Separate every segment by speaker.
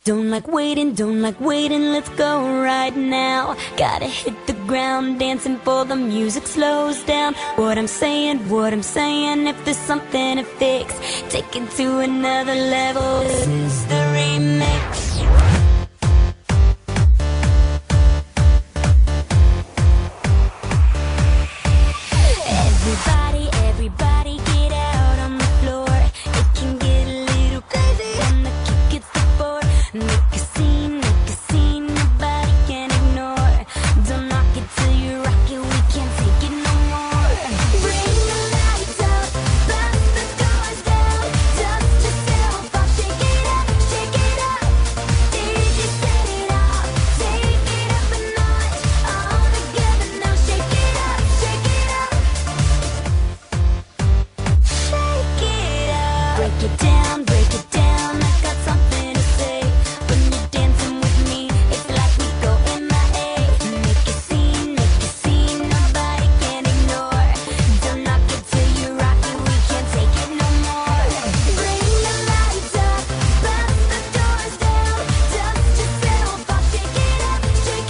Speaker 1: Don't like waiting, let's go right now. Gotta hit the ground, dancing for the music slows down. What I'm saying, if there's something to fix, take it to another level. This is the remix. Everybody get out on the floor. It can get a little crazy when the kick hits the floor. Make a scene, nobody can ignore. Don't knock it till you rock it, we can't take it no more. Bring the lights up, bust the doors down. Dust yourself off, shake it up, DJ set it off, take it up a notch. All together now, shake it up, shake it up. Break it down, I got something to say. When you're dancing with me, it's like we go MIA. Make a scene, nobody can ignore. Don't knock it till you rock it, we can't take it no more. Bring the lights up, bust the doors down. Dust yourself off, shake it up,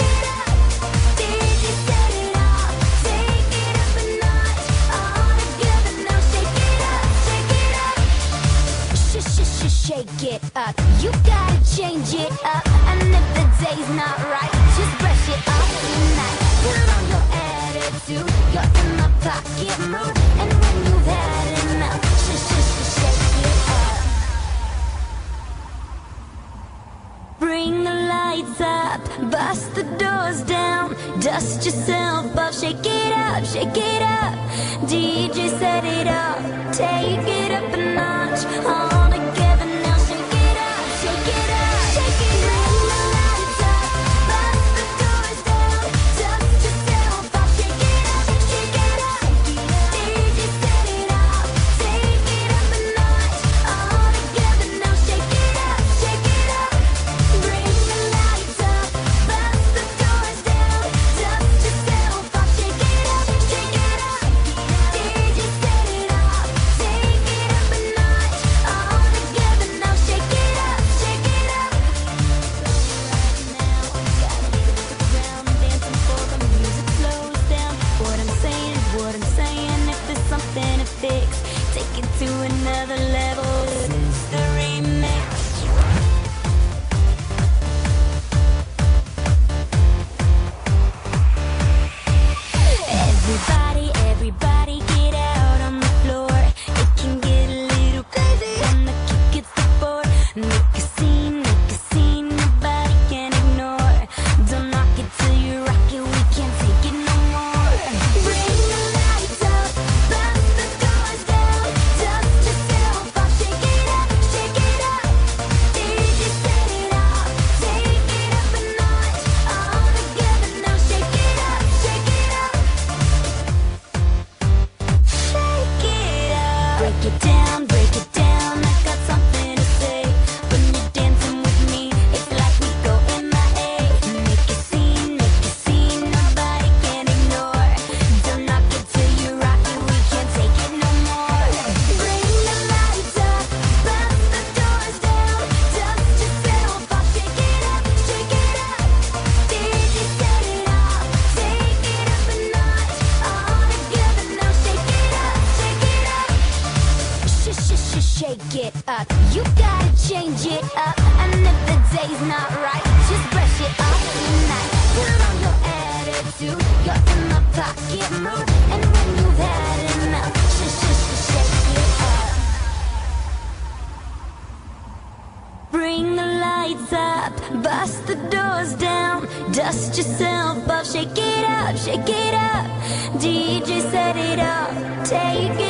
Speaker 1: DJ set it off, take it up a notch. All together now, shake it up, shake it up. Shake it up, you gotta change it up. And if the day's not right, just brush it off tonight. Put on your attitude, you're in my pocket mood. And when you've had enough, shake it up. Bring the lights up, bust the doors down. Dust yourself off, shake it up, DJ set it up, take it up a notch. All together now, shake it up, shake it up, shake it up. Bring the lights up, bust the doors down. Dust yourself off, shake it up, DJ set it up, take it up a notch. All together now, shake it up, shake it up. Bring the lights up, bust the doors down. Dust yourself off, shake it up, DJ set it off, take it up a notch. All together now, shake it up, shake it up. Right now, gotta hit the ground, dancing for the music slows down. What I'm saying, if there's something to fix, take it to another level. This is the remix. Everybody get out on the floor. It can get a little crazy when the kick hits the floor. Make a scene, nobody can ignore. Don't knock it till you rock it, we can't take it no more. Bring the lights up, bust the doors down. Dust yourself off, shake it up, DJ set it off, take it up a notch. All together now, shake it up, shake it up. Break it down, I got something to say. When you're dancing with me, it's like we go MIA. Make a scene, nobody can ignore. Don't knock it till you rock it, we can't take it no more. Bring the lights up, bust the doors down. Dust yourself off, shake it up, DJ set it off, take it up a notch. All together now, shake it up, shake it up. Shake it up, you gotta change it up. And if the day's not right, just brush it off tonight. Put on your attitude, you're in my pocket mood. And when you've had enough, shake it up. Bring the lights up, bust the doors down. Dust yourself off, shake it up, DJ set it up, take it